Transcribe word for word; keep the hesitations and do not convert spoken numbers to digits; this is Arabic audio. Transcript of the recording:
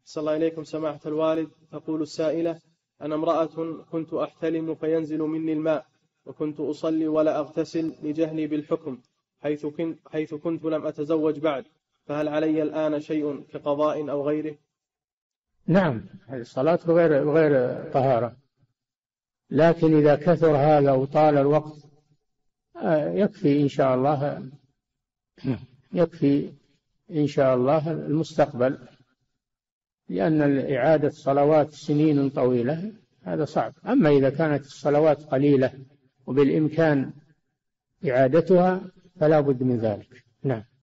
صلى الله إليكم سماحة الوالد. تقول السائلة: أنا امرأة كنت أحتلم فينزل مني الماء، وكنت أصلي ولا أغتسل لجهلي بالحكم، حيث كنت, حيث كنت لم أتزوج بعد، فهل علي الآن شيء كقضاء أو غيره؟ نعم، الصلاة بغير, بغير طهارة، لكن إذا كثر هذا وطال الوقت يكفي إن شاء الله، يكفي إن شاء الله المستقبل، لأن إعادة صلوات سنين طويلة هذا صعب. أما إذا كانت الصلوات قليلة وبالإمكان إعادتها فلا بد من ذلك. نعم.